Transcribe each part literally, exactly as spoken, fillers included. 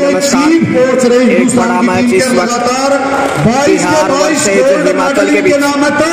नमस्कार। एक बड़ा मैच इस वक्त बिहार वर्सेज हिमाचल के बीच।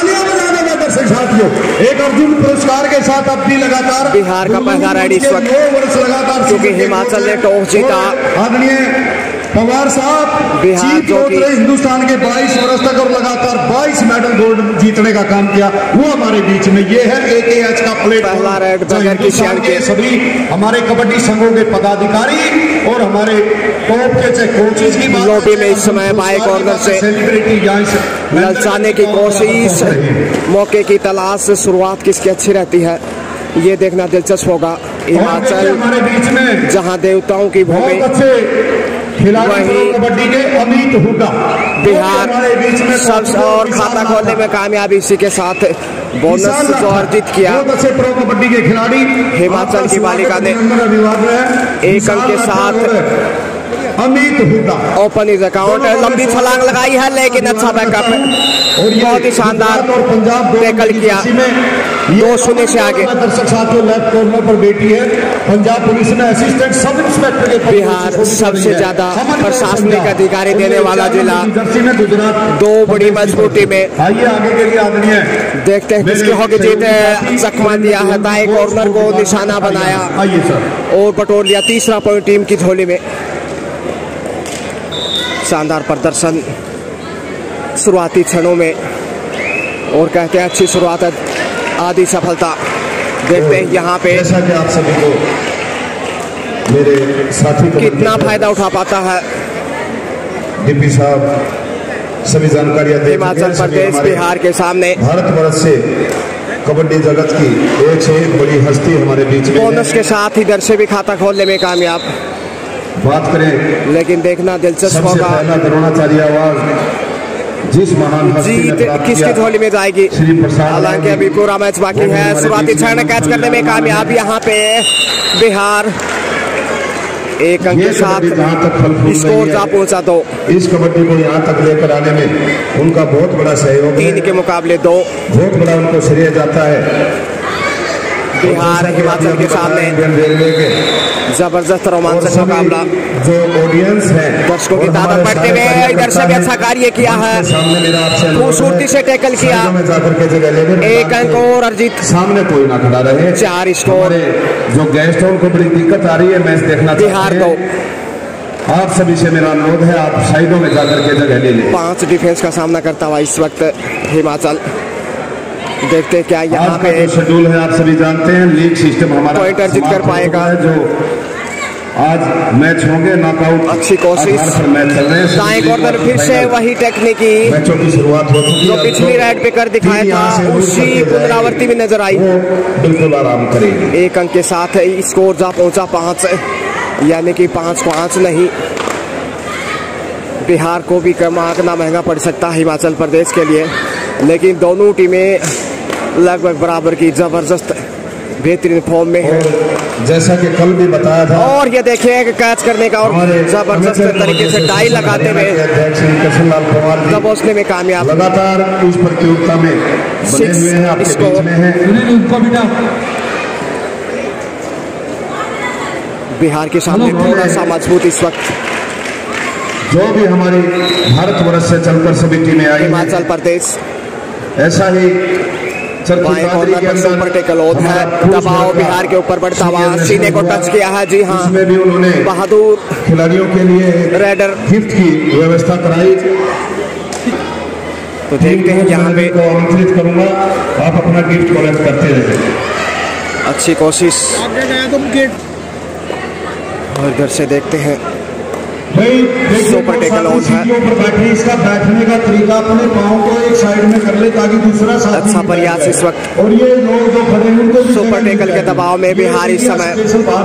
एक अर्जुन पुरस्कार के साथ अपनी लगातार बिहार का पहला राइड इस वक्त, क्योंकि हिमाचल ने टॉस जीता। आदरणीय पवार साहब बिहार जो कि हिंदुस्तान के बाईस वर्ष तक और लगातार बाईस मेडल गोल्ड जीतने का काम किया, वो हमारे बीच में ये है एक एच का प्लेट। पहला रेड बगैर किसी के सभी हमारे कबड्डी संघों के पदाधिकारी और हमारे टॉप के चाहे कोचेज की लॉबी में इस समय बाएं कॉर्नर से ललचाने की कोशिश, मौके की तलाश। शुरुआत किसकी अच्छी रहती है ये देखना दिलचस्प होगा। हिमाचल हमारे बीच में जहां देवताओं की भूमि, वही कबड्डी के अमित हुड्डा बिहार सबसे और खाता खोलने में कामयाबी। इसी के साथ बोनस जो अर्जित किया प्रो कबड्डी के खिलाड़ी हिमाचल की बालिका ने एक अंक के साथ Amit Hooda open is account. लंबी छलांग लगाई है लेकिन अच्छा बैकअप है और बहुत ही शानदार टैकल किया। दो शून्य से आगे दर्शक साथियों लेफ्ट कॉर्नर पर बैठी है पंजाब पुलिस ने असिस्टेंट सब इंस्पेक्टर के। बिहार सबसे ज्यादा प्रशासनिक अधिकारी देने वाला जिला, दो बड़ी मजबूती में। आइए आगे के लिए आदरणीय देखते हैं किसकी होगी जीत। चकमा दिया है, दाएं कॉर्नर को निशाना बनाया आइए सर और बटोर लिया तीसरा पॉइंट टीम की झोली में। शानदार प्रदर्शन शुरुआती क्षणों में और कहते हैं अच्छी शुरुआत है आधी सफलता। देखते हैं यहाँ पे जैसा कि आप सभी को मेरे साथी कितना फायदा उठा पाता है डीपी साहब। सभी जानकारियां हिमाचल प्रदेश बिहार के सामने भारतवर्ष से कबड्डी जगत की एक से एक बड़ी हस्ती हमारे बीच में। बोनस के साथ इधर से भी खाता खोलने में कामयाब। बात करें लेकिन देखना दिलचस्प होगा पहला द्रोणाचार्य अवार्ड जिस महान जीत किसकी झोली में जाएगी। हालांकि अभी पूरा मैच बाकी है। शुरुआती क्षण कैच करने में कामयाब यहाँ पे बिहार एक अंक के साथ स्कोर जा पहुंचा। दो इस कबड्डी को यहाँ तक लेकर आने में उनका बहुत बड़ा सहयोग है। तीन के मुकाबले दो बहुत बड़ा उनको श्रेय जाता है। बिहार हिमाचल के सामने जबरदस्त रोमांचक मुकाबला। जो ऑडियंस है दर्शकों की तादाद बढ़ते हुए इधर से भी अच्छा कार्य किया है, खूबसूरती से टैकल किया। एक अंक और अर्जित, सामने कोई ना खड़ा रहे। चार स्कोर। जो गेस्ट है उनको बड़ी दिक्कत आ रही है मैच देखना। बिहार को आप सभी से मेरा अनुरोध है आप साइडों में जाकर के जगह ले लें। पांच डिफेंस का सामना करता हुआ इस वक्त हिमाचल। देखते हैं क्या यहाँ पे शेड्यूल है। आप सभी जानते हैं लीग सिस्टम हमारा पॉइंट अर्जित कर पाएगा। जो आज मैच होंगे नॉकआउट। अच्छी कोशिश मैच चल रहे हैं। दाएं कॉर्नर फिर से वही टेक्निकी मैचों की शुरुआत हो चुकी है। जो पिछली राइड पे कर दिखाया था उसी पुनरावृत्ति में नजर आई। बिल्कुल आराम करेंगे। एक अंक के साथ स्कोर जा पहुंचा पांच, यानी कि पांच पांच नहीं। बिहार को भी कम आंकना महंगा पड़ सकता है हिमाचल प्रदेश के लिए, लेकिन दोनों टीमें लगभग बराबर की जबरदस्त बेहतरीन फॉर्म में है। जैसा कि कल भी बताया था। और ये देखिए कैच करने का और जबरदस्त तरीके से टाई लगाते हुए दबोचने में कामयाब। लगातार उस प्रतियोगिता में बने हुए हैं, आपके बीच में हैं। बिहार के सामने थोड़ा सा मजबूत इस वक्त जो भी हमारी भारतवर्ष से चलकर सभी टीमें आई। हिमाचल प्रदेश ऐसा ही बाएं कॉर्नर पर सुपर टैकल है। दबाव बिहार के ऊपर बढ़ता हुआ सीने को टच किया है। जी हाँ, इसमें भी उन्होंने बहादुर खिलाड़ियों के लिए रेडर गिफ्ट की व्यवस्था कराई। तो देखते हैं यहाँ पे को आमंत्रित करूंगा आप अपना गिफ्ट कलेक्ट करते रहे। अच्छी कोशिश और इधर से देखते हैं सुपर टैकल ऑन है। इसका बैठने का तरीका अपने पाँव को एक साइड में कर ले ताकि दूसरा साथी अच्छा प्रयास इस वक्त। और ये लोग जो खड़े हैं उनको सुपर टैकल के दबाव में बिहार इस समय,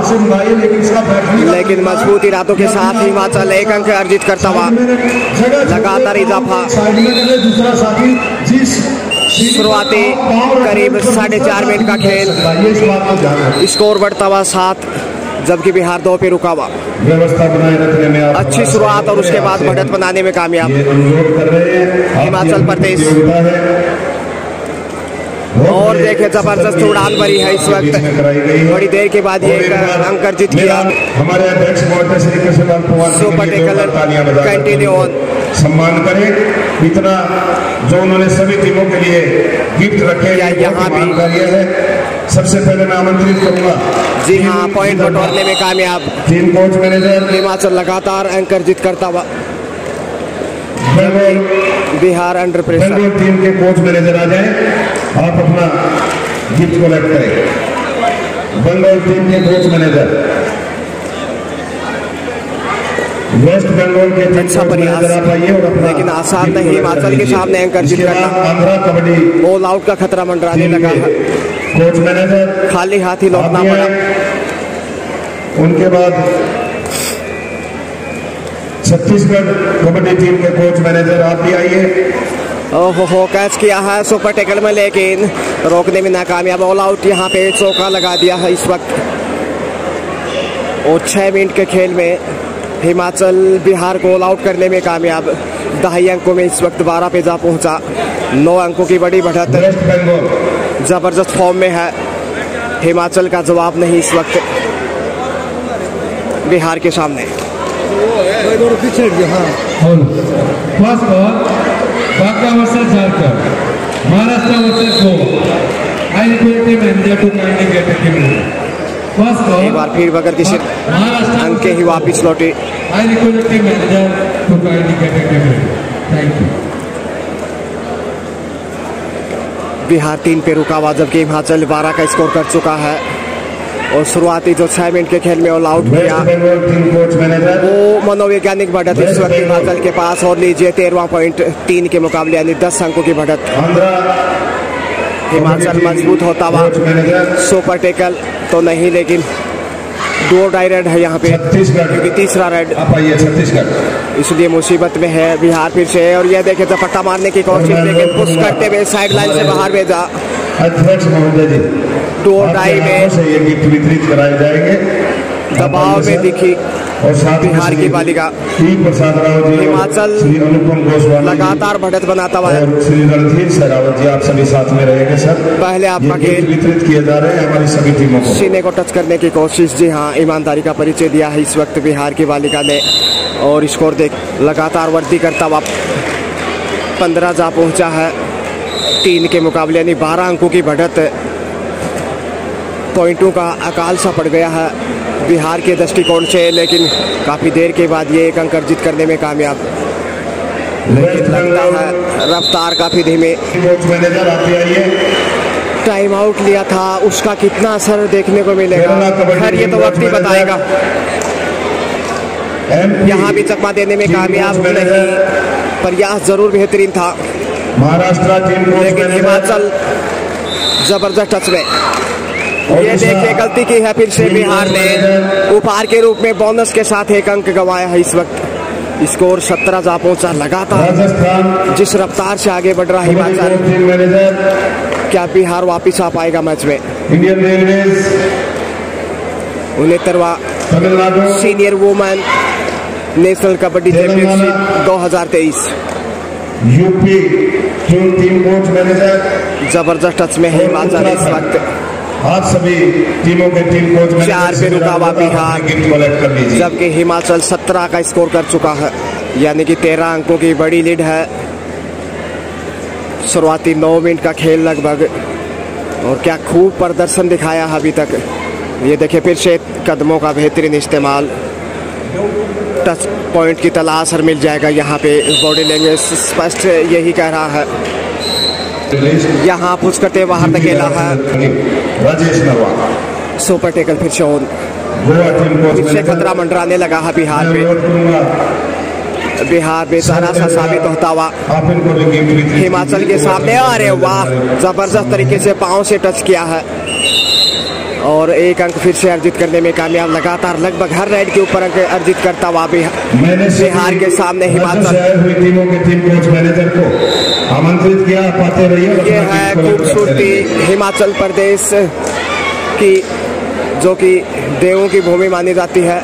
लेकिन मजबूत इरादों के साथ हिमाचल एक अंक अर्जित करता हुआ लगातार इजाफा। दूसरा साथी जिस शुरुआती करीब साढ़े चार मिनट का खेल, स्कोर बढ़ता हुआ सात, जबकि बिहार दो पे रुका हुआ। व्यवस्था बनाए रखने में अच्छी शुरुआत और उसके बाद बढ़त बनाने में कामयाब हिमाचल प्रदेश। और देखे जबरदस्त उड़ान भरी है इस वक्त, बड़ी देर के बाद ये अंक अर्जित किया। हमारे अध्यक्ष महोदय Shri Krishnalal Pawar super tackle continue on, सम्मान करें। इतना जो उन्होंने सभी टीमों के लिए गिफ्ट रखे यहाँ भी है। सबसे पहले मैं आमंत्रित करूंगा, जी हाँ, पॉइंट बटोरने में कामयाब टीम कोच मैनेजर हिमाचल लगातार अंक अर्जित करता हुआ। बिहार अंडर प्रेशर टीम के कोच मैनेजर आ जाएं, आप अपना गिफ्ट कलेक्ट करें। बंगाल टीम के कोच मैनेजर, वेस्ट बंगाल के टीम अच्छा प्रयास, लेकिन आसान नहीं हिमाचल के सामने अंक अर्जित करना। आंध्रा कबड्डी ऑल आउट का खतरा मंडराने लगा है, कोच मैनेजर खाली हाथ ही लौटना पड़ा। उनके बाद छत्तीसगढ़ कबड्डी टीम के कोच मैनेजर आप भी आइए। ओहो हो, कैच किया है सुपर टेकल में, लेकिन रोकने में नाकामयाब। ऑल आउट यहाँ पे चौका लगा दिया है इस वक्त। और छह मिनट के खेल में हिमाचल बिहार को ऑल आउट करने में कामयाब। ढाई अंकों में इस वक्त बारह पे जा पहुंचा। नौ अंकों की बड़ी बढ़त, जबरदस्त फॉर्म में है हिमाचल का जवाब नहीं इस वक्त बिहार के सामने। Banka versus Jharkhand, Maharashtra versus Goa. I request the manager to kindly get a team. एक बार फिर बगर की अंक के ही वापिस लौटे। I request the manager to kindly get a team. Thank you. Bihar तीन पे रुका हुआ, जबकि हिमाचल बारह का स्कोर कर चुका है। और शुरुआती जो छह मिनट के खेल में ऑल आउट किया, वो मनोवैज्ञानिक बढ़त इस वक्त हिमाचल के पास। और लीजिए तेरहवां पॉइंट तीन के मुकाबले यानी दस अंकों की बढ़त। हिमाचल मजबूत होता हुआ, सुपर टेकल तो नहीं, लेकिन दो डाई रेड है यहाँ पे, क्योंकि तीसरा रेड, इसलिए मुसीबत में है बिहार फिर से। और ये देखे झपट्टा मारने की कोशिश, लेकिन पुश करते हुए साइड लाइन से बाहर भेजा। अध्यक्ष महोदय जी, दो डाई में ये गिफ्ट वितरित कराए जाएंगे। दबाव में दिखी और साथ बिहार की बालिका। प्रसाद राव जी, हिमाचल श्री अनुपम गोस्वामी लगातार बढ़त बनाता हुआ है। और श्री रणधीर शेरावत जी, आप सभी साथ में रहेंगे सर। पहले आपका खेल वितरित किए जा रहे हैं हमारी सभी टीमों को। सीने को टच करने की कोशिश, जी हाँ, ईमानदारी का परिचय दिया है इस वक्त बिहार की बालिका ने। और स्कोर देख लगातार वृद्धि करता हुआ पंद्रह जा पहुंचा है तीन के मुकाबले, यानी बारह अंकों की बढ़त। पॉइंटों का अकाल सा पड़ गया है बिहार के दृष्टिकोण से, लेकिन काफ़ी देर के बाद ये एक अंक अर्जित करने में कामयाब। लेकिन लगता है रफ्तार काफ़ी धीमे। टाइम आउट लिया था, उसका कितना असर देखने को मिलेगा, खैर ये तो वक्त ही बताएगा। यहाँ भी चकमा देने में कामयाब नहीं, प्रयास जरूर बेहतरीन था, महाराष्ट्र टीम, लेकिन हिमाचल जबरदस्त टच में। ये देखिए गलती की है फिर से बिहार ने, उपहार के रूप में बोनस के साथ एक अंक गंवाया है इस वक्त। स्कोर सत्रह जा पहुंचा। लगातार जिस रफ्तार से आगे बढ़ रहा हिमाचल, क्या बिहार वापिस आ पाएगा मैच में? इंडियन रेलवेज उनहत्तरवां senior women national kabaddi championship दो हजार तेईस। यूपी टीम कोच मैनेजर, जबरदस्त टच में है हिमाचल इस वक्त। आज सभी टीमों के टीम कोच चार पे रुका हुआ बिहार, जबकि हिमाचल सत्रह का स्कोर कर चुका है, यानी कि तेरह अंकों की बड़ी लीड है। शुरुआती नौ मिनट का खेल लगभग, और क्या खूब प्रदर्शन दिखाया है अभी तक। ये देखिए फिर से कदमों का बेहतरीन इस्तेमाल, टच पॉइंट की तलाश और मिल जाएगा यहाँ पे। बॉडी लैंग्वेज स्पष्ट यही कह रहा है। यहाँ पुश करते बाहर धकेला है राजेश नरवा। सुपर टेकल फिर से ऑन, फिर से खतरा मंडराने लगा है बिहार पे। बिहार बेचारा सा साबित होता हुआ हिमाचल के सामने। अरे वाह, जबरदस्त तरीके से पांव से टच किया है और एक अंक फिर से अर्जित करने में कामयाब। लगातार लगभग हर राइड के ऊपर अंक अर्जित करता हुआ बिहार के सामने हिमाचल। टीमों के टीम कोच मैनेजर को आमंत्रित किया, पाते रहिए। ये है खूबसूरती हिमाचल प्रदेश की, जो कि देवों की भूमि मानी जाती है,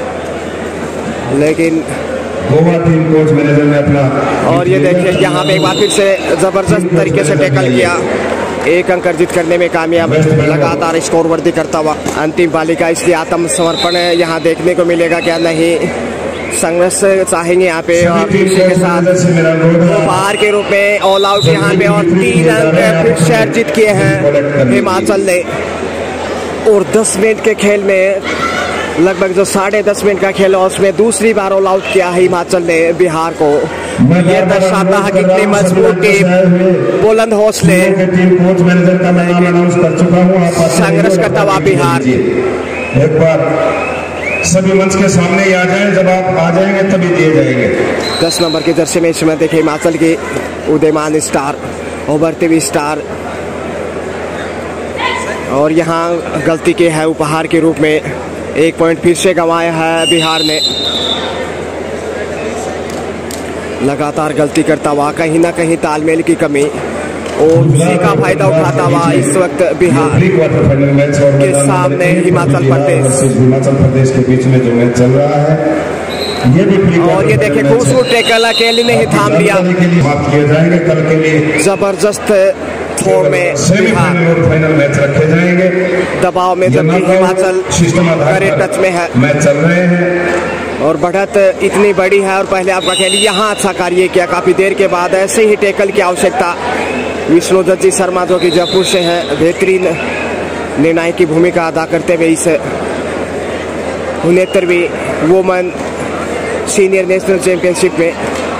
लेकिन गोवा टीम कोच मैनेजर ने अपना। और ये देखिए यहाँ पे एक बार फिर से जबरदस्त तरीके से टैकल किया। एक अंक अर्जित करने में कामयाब, लगातार स्कोर वृद्धि करता हुआ अंतिम बालिका, इसलिए आत्मसमर्पण यहाँ देखने को मिलेगा क्या नहीं। संघर्ष चाहेंगे यहाँ पे और पीछे के साथ उपहार के रूप में ऑल आउट यहाँ पे और तीन अंक फिर से अर्जित किए हैं हिमाचल ने। और दस मिनट के खेल में लगभग जो साढ़े दस मिनट का खेल है उसमें दूसरी बार ऑल आउट किया है हिमाचल ने बिहार को। ये दर्शाता है कितनी मजबूत टीम, बुलंद हौसले, संघर्ष करता हुआ बिहार। एक बार सभी मंच के सामने ही आ जाएं, जब आप आ जाएंगे तभी दिए जाएंगे। दस नंबर की जर्सी में इस समय देखे हिमाचल की उदयमान स्टार, उभरते हुए स्टार, और यहाँ गलती की है उपहार के रूप में एक पॉइंट फिर से गंवाया है बिहार ने। लगातार गलती करता हुआ, कहीं ना कहीं तालमेल की कमी और उसी का फायदा उठाता हुआ इस वक्त बिहार के सामने हिमाचल प्रदेश हिमाचल प्रदेश के बीच में जो मैच चल रहा है ये भी, और ये देखे खूबसूरत टैकल अकेले ने ही थाम लिया। किए जाएंगे कल के लिए जबरदस्त थ्रो में सेमीफाइनल और फाइनल मैच रखे जाएंगे। दबाव में जबकि हिमाचल करे टच में है, मैच चल रहे हैं और बढ़त इतनी बड़ी है। और पहले आपका खेल यहाँ अच्छा कार्य किया, काफी देर के बाद ऐसे ही टैकल की आवश्यकता। विष्णु दत्त जी शर्मा जो कि जयपुर से हैं, बेहतरीन निर्णायक की भूमिका अदा करते हुए इस उनहत्तरवीं वुमेन सीनियर नेशनल चैंपियनशिप में।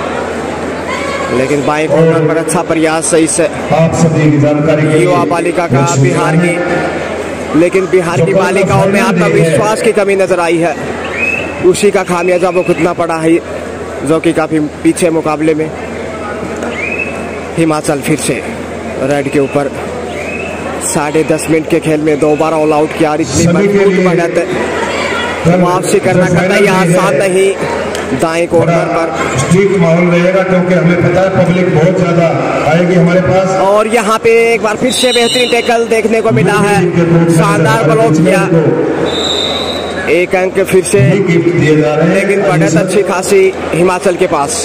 लेकिन बाएं कॉर्नर पर अच्छा प्रयास इस आप सभी की जानकारी युवा बालिका का बिहार की, लेकिन बिहार की बालिकाओं में आत्मविश्वास की कमी नजर आई है। उसी का खामियाजा वो कितना पड़ा है, जो कि काफी पीछे मुकाबले में। हिमाचल फिर से रेड के ऊपर साढ़े दस मिनट के खेल में दो बार ऑल आउट किया। इतनी मजबूत बढ़त वापसी करना कतई आसान नहीं। दाएं कॉर्नर पर स्ट्रिक्ट माहौल रहेगा क्योंकि हमें पता है पब्लिक बहुत ज्यादा आएगी हमारे पास। और यहाँ पे एक बार फिर से बेहतरीन टैकल देखने को मिला है, शानदार ब्लॉक किया। एक अंक फिर से, लेकिन बढ़त अच्छी खासी हिमाचल के पास।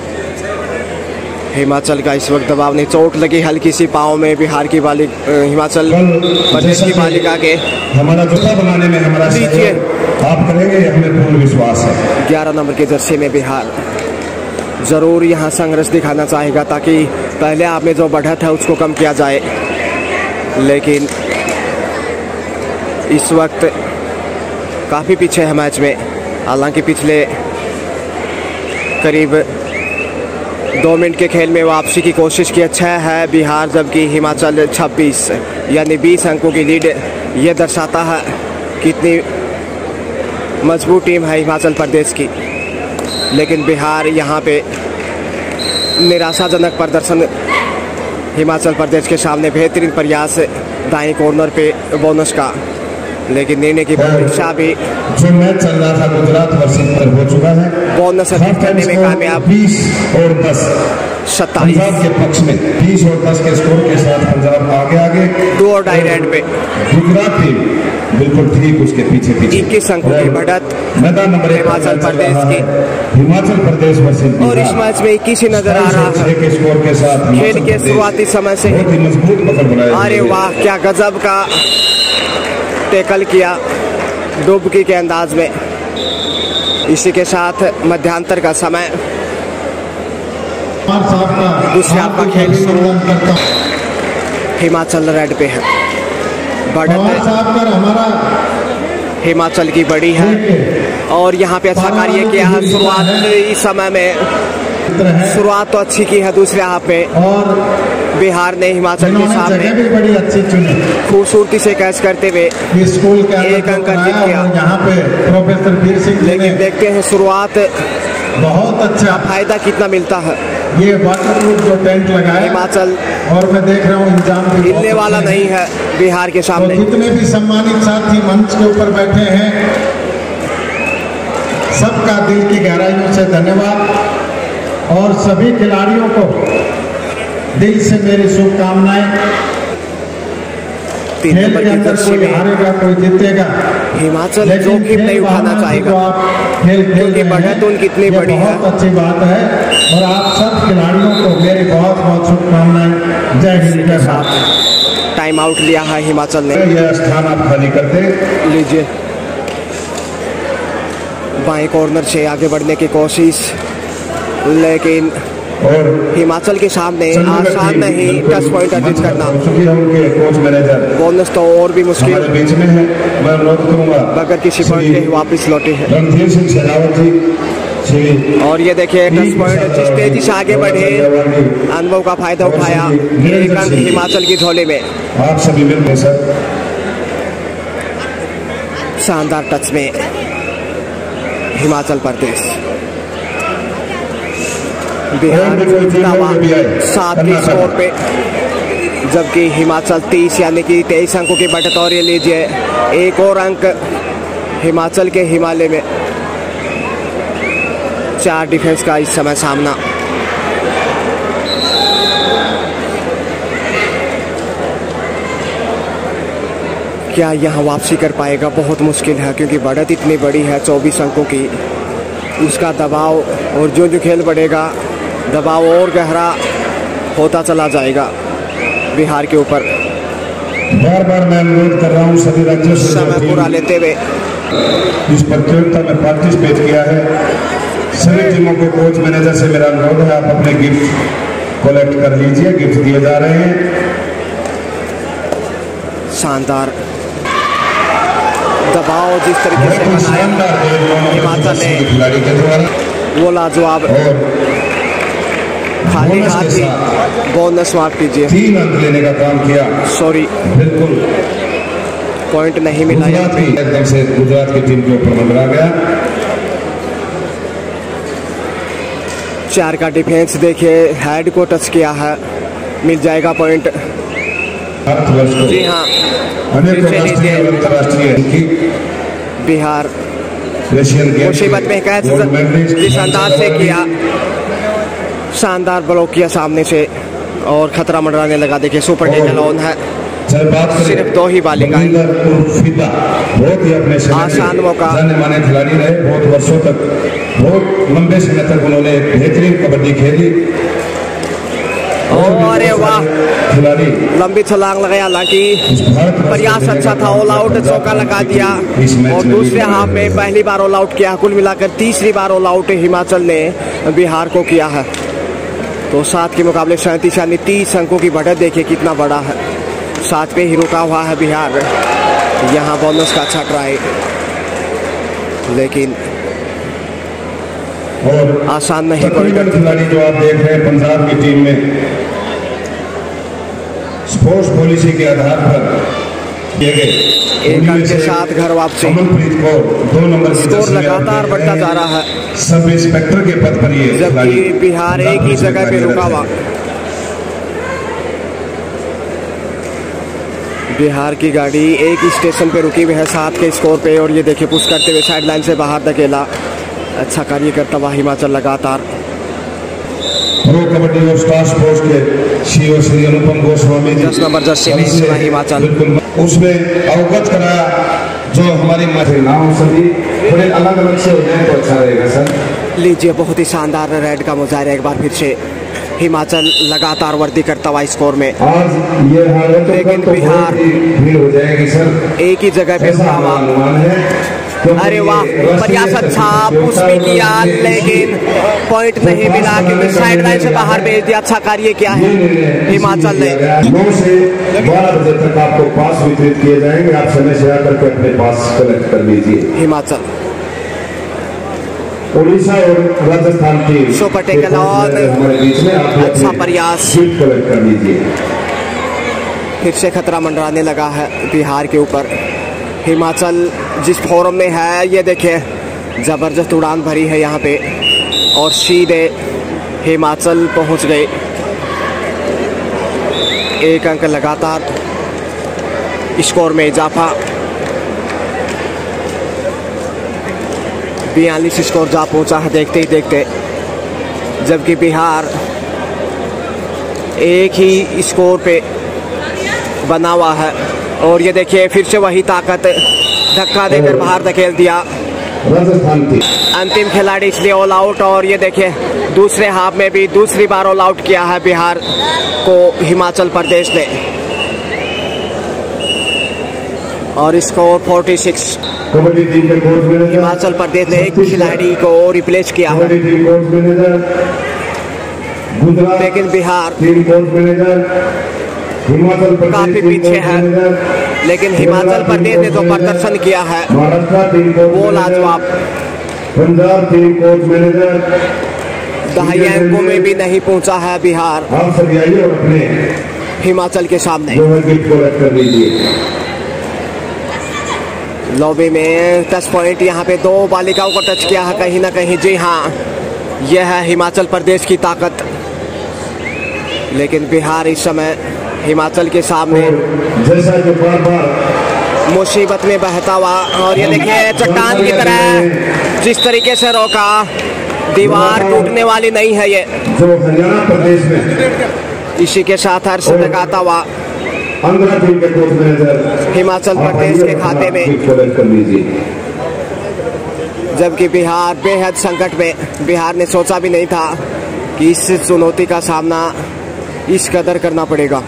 हिमाचल का इस वक्त दबाव नहीं, चोट लगी हल्की सी पाँव में बिहार की बालिका, हिमाचल प्रदेश की बालिका के। हमारा जूता बनाने में हमारा आप करेंगे, हमें पूर्ण विश्वास है। ग्यारह नंबर के जर्सी में बिहार जरूर यहाँ संघर्ष दिखाना चाहेगा ताकि पहले आप में जो बढ़त है उसको कम किया जाए। लेकिन इस वक्त काफ़ी पीछे है मैच में, हालांकि पिछले करीब दो मिनट के खेल में वापसी की कोशिश की अच्छा है बिहार, जबकि हिमाचल छब्बीस यानी बीस अंकों की लीड ये दर्शाता है कितनी मजबूत टीम है हिमाचल प्रदेश की। लेकिन बिहार यहाँ पे निराशाजनक प्रदर्शन हिमाचल प्रदेश के सामने। बेहतरीन प्रयास दाएं कॉर्नर पे बोनस का, लेकिन निर्णय की परीक्षा भी जो मैच चल रहा था गुजरात वर्सेस पर हो चुका है। बोनस अर्जित करने में कामयाब, बीस और दस सत्ताईस पंजाब के पक्ष में बीस और दस के स्कोर के साथ पंजाब आगे आगे दो और डाई रेड पे। गुजरात टीम बिल्कुल ठीक उसके पीछे पीछे। इक्कीस अंकों की बढ़त मैदान नंबर हिमाचल प्रदेश की, हिमाचल प्रदेश वर्सेस और इस मैच में इक्कीस ही नजर आ रहा है के स्कोर के साथ। खेल के शुरुआती समय से ही मजबूत पकड़ बनाया। अरे वाह, क्या गजब का टैकल किया डुबकी के अंदाज में। इसी के साथ मध्यांतर का समय, दूसरे आपका खेल शुरू। हिमाचल रेड पे है, बढ़त हिमाचल की बड़ी है और यहाँ पे अच्छा कार्य किया है शुरुआत इस समय में। शुरुआत तो अच्छी की है दूसरे हाफ में, और बिहार ने हिमाचल के सामने भी बड़ी अच्छी चुनी, खूबसूरती से कैच करते हुए स्कूल के एक अंक अर्जित किया। यहाँ पे प्रोफेसर वीर सिंह, लेकिन देखते हैं शुरुआत बहुत अच्छा फायदा कितना मिलता है। ये वाटरप्रूफ जो टेंट लगाया हिमाचल, और मैं देख रहा हूँ इंतजाम भी हिलने वाला नहीं है बिहार के सामने। तो जितने भी सम्मानित साथी मंच के ऊपर बैठे हैं, सबका दिल की गहराइयों से धन्यवाद, और सभी खिलाड़ियों को दिल से मेरी शुभकामनाएं। तीन नंबर की जर्सी में हारेगा कोई जीतेगा, हिमाचल जोखिम नहीं उठाना चाहेगा क्योंकि बढ़त उनकी कितनी बड़ी है। बहुत अच्छी बात है, और आप सब खिलाड़ियों को मेरी बहुत बहुत शुभकामनाएं। जय हिंद, जय भारत। टाइम आउट लिया है हिमाचल ने। यह स्थान आप खाली करते लीजिए, बाएं कॉर्नर से आगे बढ़ने की कोशिश, लेकिन और हिमाचल के सामने आसान नहीं टच पॉइंट अर्जित करना। कोच मैनेजर बोनस तो और भी मुश्किल बीच में है। मैं अनुरोध करूंगा बगैर किसी पॉइंट के वापस लौटे हैं। रणधीर सिंह शेखावत जी, और ये देखिए टच पॉइंट जिस तेजी से आगे बढ़े, अनुभव का फायदा उठाया, एक अंक हिमाचल की झोली में। आप सभी मिलकर सर शानदार टच में हिमाचल प्रदेश। बिहार सात के स्कोर पे, जबकि हिमाचल तीस यानी कि तेईस अंकों की बढ़त। और ये लीजिए एक और अंक हिमाचल के हिमालय में। चार डिफेंस का इस समय सामना। क्या यहाँ वापसी कर पाएगा? बहुत मुश्किल है, क्योंकि बढ़त इतनी बड़ी है चौबीस अंकों की। उसका दबाव और जो जो खेल बढ़ेगा, दबाव और गहरा होता चला जाएगा बिहार के ऊपर। बार बार मैं अनुरोध कर रहा हूँ सभी राज्यों से, समय पूरा लेते हुए इस प्रतियोगिता में पार्टिसिपेट किया है, सभी टीमों को कोच मैनेजर से मेरा अनुरोध है, आप अपने गिफ्ट कलेक्ट कर लीजिए। गिफ्ट दिए जा रहे हैं। शानदार दबाव जिस तरीके से बनाया हिमाचल ने, खिलाड़ी के द्वारा वो लाजवाब। खाली हाथ ही बोनस माफ कीजिए, तीन अंक लेने का काम किया। सॉरी, बिल्कुल पॉइंट नहीं मिला यहाँ पे। एकदम से गुजरात की टीम के ऊपर मंडरा गया। चार का डिफेंस देखिए, हेड को टच किया है, मिल जाएगा पॉइंट। जी हाँ, बिहार मुसीबत में कैच जिस अंदाज से किया, शानदार ब्लॉक किया सामने से और खतरा मंडराने लगा। देखिए सुपर टेकल ऑन है, सिर्फ दो ही बालिकाएं। बहुत ही अपने आसान मौका, जाने माने खिलाड़ी रहे, बहुत वर्षों तक, बहुत लंबे समय तक उन्होंने बेहतरीन कबड्डी खेली। अरे वाह, खिलाड़ी लंबी छलांग लगाया, हालांकि प्रयास अच्छा था। ऑल आउट चौका लगा दिया और दूसरे हाफ में पहली बार ऑल आउट किया। कुल मिलाकर तीसरी बार ऑल आउट हिमाचल ने बिहार को किया है। तो सात के मुकाबले सैंतीस यानी तीस अंकों की बढ़त देखिए कितना बड़ा है। सात पे ही रुका हुआ है बिहार। यहाँ बोनस का अच्छा ट्राई, लेकिन और आसान नहीं। खिलाड़ी जो आप देख रहे हैं पंजाब की टीम में स्पोर्ट्स पॉलिसी के आधार पर किए गए एक अंक के साथ घर वापसी। अमनप्रीत कौर दो नंबर स्कोर लगातार बढ़ता जा रहा है। सब इंस्पेक्टर के पद पर ये जबकि बिहार एक ही जगह पे रुका हुआ। बिहार की गाड़ी एक ही स्टेशन पे रुकी हुई है सात के स्कोर पे। और ये देखिए पुश करते हुए साइड लाइन से बाहर धकेला। अच्छा कार्य करता हुआ हिमाचल लगातार। प्रो कबड्डी और स्टार स्पोर्ट्स के सीईओ श्री अनुपम गोस्वामी जी दस नंबर जर्सी में इस हिमाचल उसमें अवगत कराया जो हमारी माथे नाम सभी थोड़े अलग अलग से हो जाए तो अच्छा रहेगा सर। लीजिए, बहुत ही शानदार रेड का मुजाहरा एक बार फिर से। हिमाचल लगातार वर्दी करता हुआ स्कोर में। आज ये हालत लेकिन तो बिहार भीड़ हो जाएगी सर, एक ही जगह पे रुका हुआ। अरे वाह, प्रयास अच्छा, पुश भी किया, लेकिन पॉइंट नहीं मिला क्योंकि साइड लाइन से बाहर भेज दिया। अच्छा कार्य किया है हिमाचल ने। नौ से बारह बजे तक आपको पास वितरित किए जाएंगे, आप समय से आकर के अपने पास कलेक्ट कर लीजिए। हिमाचल उड़ीसा और राजस्थान की सुपर टेकल ऑन, हमारे बीच में आप अच्छा प्रयास, कलेक्ट कर लीजिए। फिर से खतरा मंडराने लगा है बिहार के ऊपर। हिमाचल जिस फॉर्म में है, ये देखिए जबरदस्त उड़ान भरी है यहाँ पे और सीधे हिमाचल पहुँच गए। एक अंक लगातार स्कोर में इजाफा। बयालीस स्कोर जा पहुंचा है देखते ही देखते, जबकि बिहार एक ही स्कोर पे बना हुआ है। और ये देखिए फिर से वही ताकत, धक्का देकर बाहर धकेल दिया अंतिम खिलाड़ी, इसलिए ऑल आउट। और ये देखिए दूसरे हाफ में भी दूसरी बार ऑल आउट किया है बिहार को हिमाचल प्रदेश ने। और स्कोर छियालीस। कबड्डी टीम के कोच मैनेजर हिमाचल प्रदेश ने एक खिलाड़ी को रिप्लेस किया है, kabaddi team coach manager Gujarat लेकिन Bihar team coach manager Himachal Pradesh काफी टीम पीछे कोच है। मैनेजर लेकिन हिमाचल प्रदेश ने जो प्रदर्शन किया है महाराष्ट्र टीम कोच वो मैनेजर, लाजवाब। पंजाब टीम कोच मैनेजर दहाई अंकों में भी नहीं पहुंचा है बिहार आप सभी आइए और अपने हिमाचल के सामने। जो है गिफ्ट कलेक्ट कर लीजिए। लॉबी में दस पॉइंट यहाँ पे दो बालिकाओं को टच किया है कहीं ना कहीं। जी हाँ, यह है हिमाचल प्रदेश की ताकत। लेकिन बिहार इस समय हिमाचल के सामने जैसा कि बार बार मुसीबत में बहता हुआ, और ये देखिए चट्टान की तरह जिस तरीके से रोका, दीवार टूटने वाली नहीं है ये। जो हरियाणा प्रदेश में इसी के साथ हर्ष जगाता हुआ आंध्रा टीम के कोच मैनेजर हिमाचल प्रदेश के खाते में, गिफ्ट कलेक्ट कर लीजिए। जबकि बिहार बेहद संकट में। बिहार ने सोचा भी नहीं था कि इस चुनौती का सामना इस कदर करना पड़ेगा।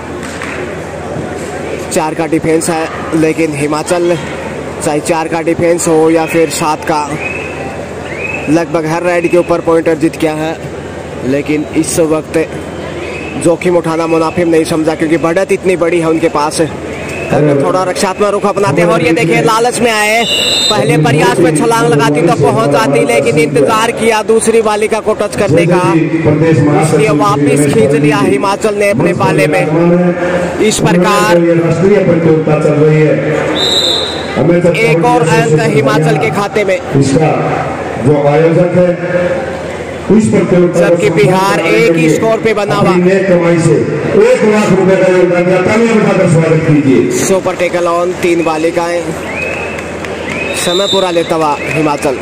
चार का डिफेंस है, लेकिन हिमाचल चाहे चार का डिफेंस हो या फिर सात का, लगभग हर राइड के ऊपर पॉइंट अर्जित किया है। लेकिन इस वक्त जोखिम उठाना मुनाफिब नहीं समझा, क्योंकि बढ़त इतनी बड़ी है उनके पास। अगर थोड़ा रक्षात्मक रुख अपनाते हैं, और ये देखिए लालच में आए, पहले प्रयास में छलांग लगाती तो पहुंच जाती, लेकिन इंतजार किया दूसरी बालिका को टच करने का, इसलिए वापस खींच लिया हिमाचल ने अपने पाले में। इस प्रकार राष्ट्रीय प्रतियोगिता चल रही है, एक और अंक हिमाचल के खाते में। इसका जो आयोजक है इस प्रतियोगिता, जबकि बिहार एक ही स्कोर पे बना हुआ। कमाई से एक लाख रुपए का योगदान दिया। तालियां बजाकर स्वागत कीजिए। सुपर टेकल ऑन, तीन बालिकाएं, समय पूरा लेता हुआ हिमाचल।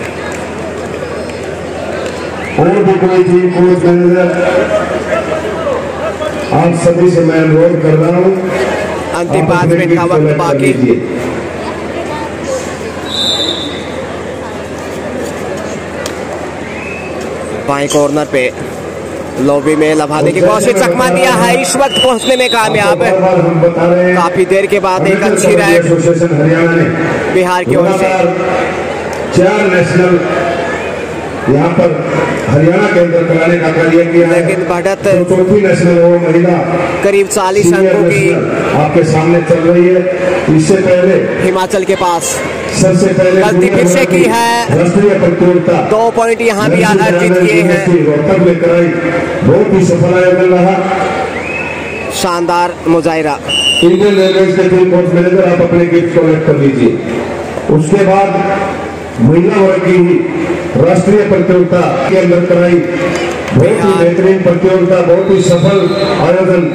और भी कोई टीम कोच मैनेजर, आप सभी से मैं अनुरोध कर रहा हूँ, अंतिम पांच मिनट का वक्त बाकी। बाएं कॉर्नर पे लॉबी में लभाने की कोशिश, चकमा दिया है, इस वक्त पहुंचने में कामयाब है। काफी देर के बाद एक अच्छी राइड बिहार की ओर से। चार नेशनल यहाँ पर हरियाणा के अंदर कराने का कार्य किया है, लेकिन बढ़त चौथी नेशनल वो महिला करीब चालीस अंकों की आपके सामने चल रही है। इससे पहले हिमाचल के पास सबसे पहले गलती फिर से की है। राष्ट्रीय प्रतियोगिता दो पॉइंट यहाँ भी अर्जित किए हैं। रोहतक में कराई, बहुत ही सफल आयोजन रहा, शानदार मुजाहिरा। इंडियन रेलवे के टीम कोच मैनेजर, आप अपने गिफ्ट कलेक्ट कर लीजिए। उसके बाद महिला वर्ग की राष्ट्रीय प्रतियोगिता के अंदर कराई, बहुत ही बेहतरीन प्रतियोगिता, बहुत ही सफल आयोजन।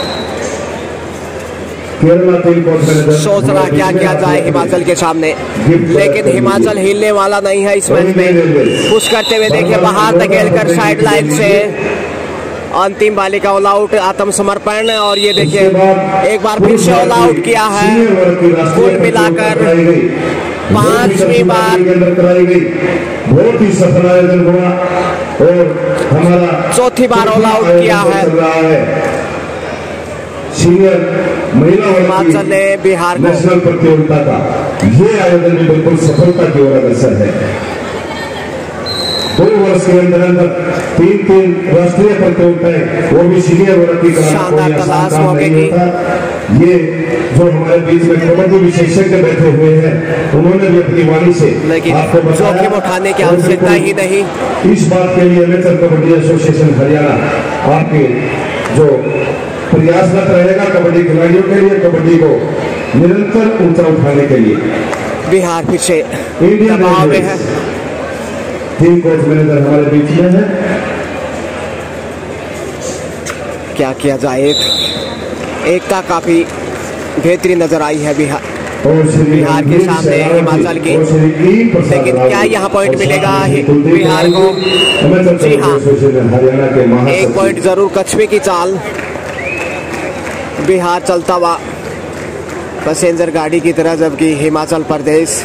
केरला टीम कोच मैनेजर सोच रहा क्या किया जाए हिमाचल के सामने, लेकिन हिमाचल हिलने वाला नहीं है इस मैच में। पुश करते हुए देखिए बाहर धकेल कर साइड लाइन से अंतिम बालिका ऑल आउट, आत्मसमर्पण। और ये देखिए एक बार फिर से ऑल आउट किया है, कुल मिलाकर पांचवी बार कराई गई, बहुत ही सफल आयोजन हुआ और हमारा चौथी बार ऑल आउट किया है सीनियर महिला हिमाचल ने बिहार को। नेशनल प्रतियोगिता का ये आयोजन भी बिल्कुल सफलता की ओर अग्रसर है। दो वर्ष के अंदर अंदर तीन तीन राष्ट्रीय प्रतियोगिताएं, वो भी सीनियर वर्ग की शानदार तलाश मौके की। ये जो हमारे बीच में कबड्डी विशेषज्ञ बैठे हुए हैं, उन्होंने भी अपनी वाणी से लेकिन आपको बताया, जोखिम उठाने की आवश्यकता ही नहीं। इस बात के लिए अमेचर कबड्डी एसोसिएशन हरियाणा आपके जो प्रयासरत रहेगा कबड्डी खिलाड़ियों के लिए, कबड्डी को निरंतर ऊंचा उठाने के लिए। बिहार फिर से इंडियन दबाव में है। टीम कोच मैनेजर हमारे बीच में है, क्या किया जाए। एक एकता काफी बेहतरीन नजर आई है बिहार बिहार के सामने हिमाचल की, लेकिन क्या यहाँ पॉइंट मिलेगा बिहार को? जी हाँ, एक पॉइंट जरूर। कछुए की चाल, बिहार चलता हुआ पैसेंजर गाड़ी की तरह, जबकि हिमाचल प्रदेश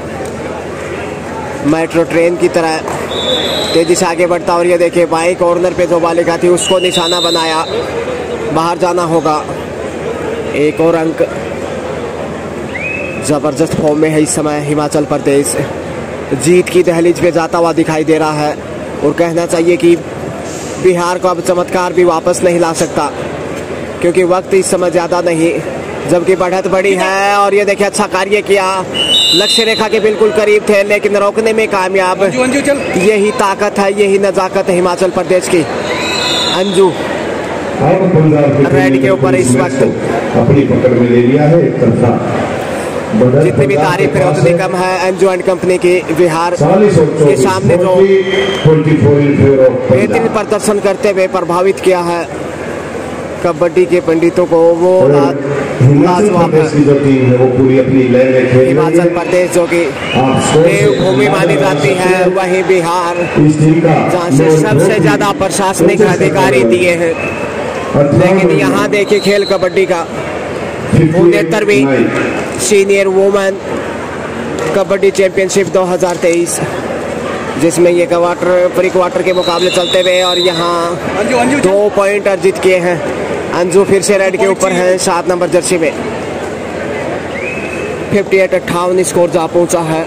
मेट्रो ट्रेन की तरह तेजी से आगे बढ़ता। और ये देखिए बाएं कॉर्नर पे जो बालिका थी उसको निशाना बनाया, बाहर जाना होगा। एक और अंक जबरदस्त फॉर्म में है इस समय हिमाचल प्रदेश, जीत की दहलीज पे जाता हुआ दिखाई दे रहा है और कहना चाहिए कि बिहार को अब चमत्कार भी वापस नहीं ला सकता क्योंकि वक्त इस समय ज़्यादा नहीं, जबकि बढ़त बड़ी है। और ये देखिए अच्छा कार्य किया, लक्ष्य रेखा के बिल्कुल करीब थे लेकिन रोकने में कामयाब। यही ताकत है, यही नजाकत है हिमाचल प्रदेश की। अंजू रेड के ऊपर इस वक्त अपनी पकड़ में ले लिया है एक तरफा। जितनी भी तारीफ है उतनी कम है अंजू एंड कंपनी की। बिहार के सामने जो बेहतरीन प्रदर्शन करते हुए प्रभावित किया है कबड्डी के पंडितों को, वो लाजवाब है। हिमाचल प्रदेश जो कि देवभूमि मानी जाती है, वही बिहार जहाँ से सबसे ज्यादा प्रशासनिक अधिकारी दिए हैं। लेकिन यहाँ देखिए खेल कबड्डी का उनहत्तरवीं सीनियर वुमेन कबड्डी चैंपियनशिप दो हज़ार तेईस, जिसमें ये क्वार्टर प्री क्वार्टर के मुकाबले चलते हुए और यहाँ दो पॉइंट अर्जित किए हैं। अंजू फिर से रेड के ऊपर है सात नंबर जर्सी में। अट्ठावन अट्ठावन स्कोर जा पहुंचा है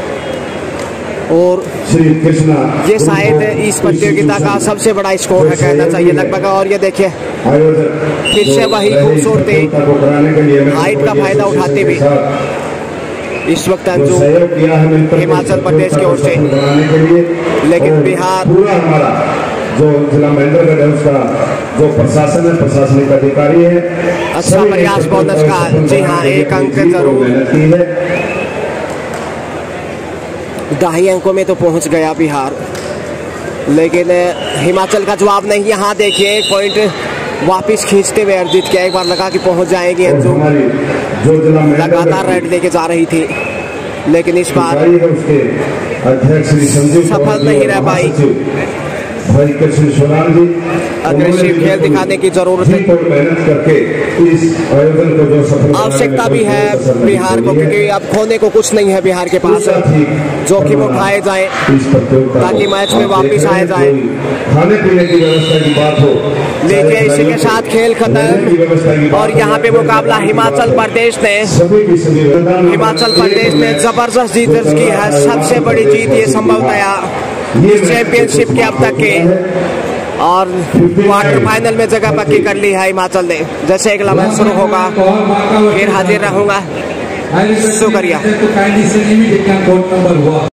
और ये शायद इस प्रतियोगिता का सबसे बड़ा स्कोर है कहना चाहिए लगभग। और ये देखिए फिर से वही खूबसूरती हाइट का फायदा उठाते हुए इस वक्त अंजू हिमाचल प्रदेश की ओर से, लेकिन बिहार जो जिला मैनेजर है उसका जो प्रशासन है, प्रशासनिक अधिकारी है, अच्छा प्रयास बोनस का। जी हाँ, एक अंक जरूर ढाई अंकों में तो पहुंच गया बिहार, लेकिन हिमाचल का जवाब नहीं। यहाँ देखिए एक पॉइंट वापिस खींचते हुए अर्जित किया, एक बार लगा कि पहुंच जाएगी अंजू। लगातार रेड लेके जा रही थी लेकिन इस बार सफल नहीं रह पाई। अग्रेसिव खेल दिखाने की जरूरत है, आवश्यकता भी है बिहार को, क्योंकि अब खोने को कुछ नहीं है बिहार के पास। जोखिम उठाए जाए ताकि मैच में वापस आए जाए। खाने पीने की व्यवस्था की बात हो, लीजिए इसी के साथ खेल खत्म। और यहाँ पे मुकाबला हिमाचल प्रदेश ने हिमाचल प्रदेश ने जबरदस्त जीत दर्ज की है, सबसे बड़ी जीत ये संभवतया इस चैंपियनशिप के अब तक के, और क्वार्टर फाइनल में जगह पक्की कर ली है हिमाचल ने। जैसे अगला मैच शुरू होगा फिर हाजिर रहूंगा। शुक्रिया।